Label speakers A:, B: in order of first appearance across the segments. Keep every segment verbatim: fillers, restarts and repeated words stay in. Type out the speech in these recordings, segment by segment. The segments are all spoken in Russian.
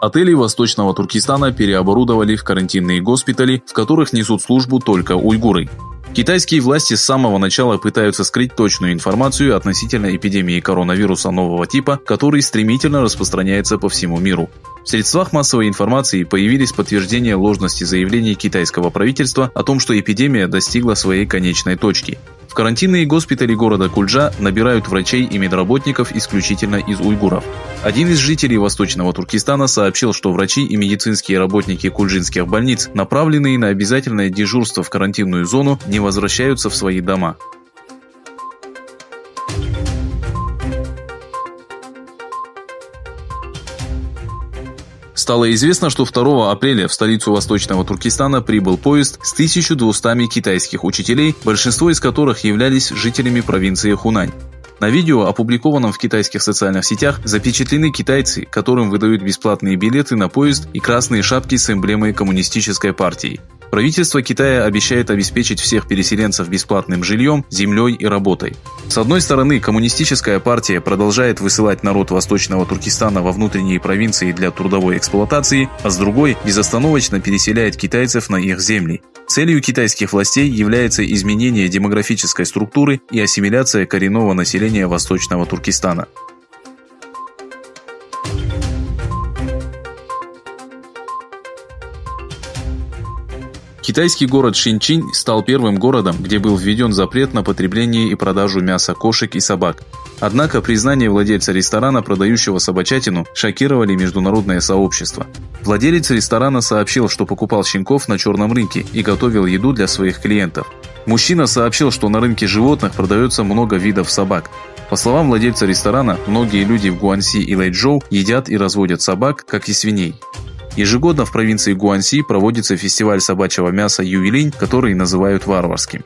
A: Отели Восточного Туркестана переоборудовали в карантинные госпитали, в которых несут службу только уйгуры. Китайские власти с самого начала пытаются скрыть точную информацию относительно эпидемии коронавируса нового типа, который стремительно распространяется по всему миру. В средствах массовой информации появились подтверждения ложности заявлений китайского правительства о том, что эпидемия достигла своей конечной точки. В карантинные госпитали города Кульджа набирают врачей и медработников исключительно из уйгуров. Один из жителей Восточного Туркестана сообщил, что врачи и медицинские работники кульджинских больниц, направленные на обязательное дежурство в карантинную зону, не возвращаются в свои дома. Стало известно, что второго апреля в столицу Восточного Туркестана прибыл поезд с тысячей двумястами китайских учителей, большинство из которых являлись жителями провинции Хунань. На видео, опубликованном в китайских социальных сетях, запечатлены китайцы, которым выдают бесплатные билеты на поезд и красные шапки с эмблемой коммунистической партии. Правительство Китая обещает обеспечить всех переселенцев бесплатным жильем, землей и работой. С одной стороны, коммунистическая партия продолжает высылать народ Восточного Туркестана во внутренние провинции для трудовой эксплуатации, а с другой безостановочно переселяет китайцев на их земли. Целью китайских властей является изменение демографической структуры и ассимиляция коренного населения Восточного Туркестана. Китайский город Шинчинь стал первым городом, где был введен запрет на потребление и продажу мяса кошек и собак. Однако признание владельца ресторана, продающего собачатину, шокировали международное сообщество. Владелец ресторана сообщил, что покупал щенков на черном рынке и готовил еду для своих клиентов. Мужчина сообщил, что на рынке животных продается много видов собак. По словам владельца ресторана, многие люди в Гуанси и Лэйчжоу едят и разводят собак, как и свиней. Ежегодно в провинции Гуанси проводится фестиваль собачьего мяса Юйлинь, который называют варварским.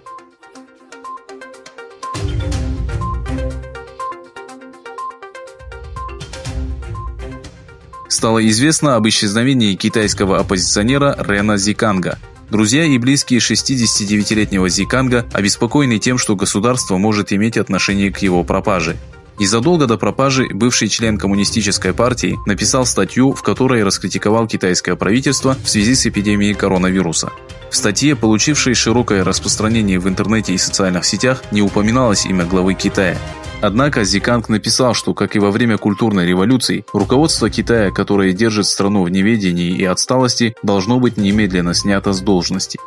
A: Стало известно об исчезновении китайского оппозиционера Рена Зиканга. Друзья и близкие шестидесятидевятилетнего Зиканга обеспокоены тем, что государство может иметь отношение к его пропаже. Незадолго до пропажи бывший член коммунистической партии написал статью, в которой раскритиковал китайское правительство в связи с эпидемией коронавируса. В статье, получившей широкое распространение в интернете и социальных сетях, не упоминалось имя главы Китая. Однако Зиканг написал, что, как и во время культурной революции, руководство Китая, которое держит страну в неведении и отсталости, должно быть немедленно снято с должности.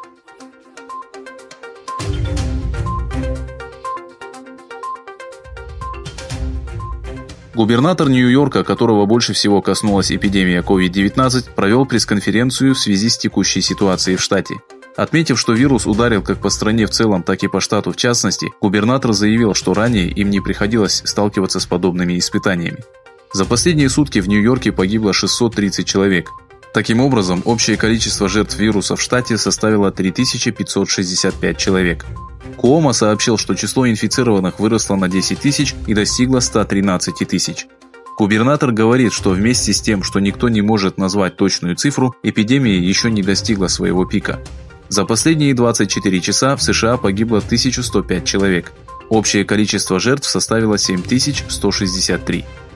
A: Губернатор Нью-Йорка, которого больше всего коснулась эпидемия ковид девятнадцать, провел пресс-конференцию в связи с текущей ситуацией в штате. Отметив, что вирус ударил как по стране в целом, так и по штату в частности, губернатор заявил, что ранее им не приходилось сталкиваться с подобными испытаниями. За последние сутки в Нью-Йорке погибло шестьсот тридцать человек. Таким образом, общее количество жертв вируса в штате составило три тысячи пятьсот шестьдесят пять человек. Куомо сообщил, что число инфицированных выросло на десять тысяч и достигло ста тринадцати тысяч. Губернатор говорит, что вместе с тем, что никто не может назвать точную цифру, эпидемия еще не достигла своего пика. За последние двадцать четыре часа в США погибло тысяча сто пять человек. Общее количество жертв составило семь тысяч сто шестьдесят три.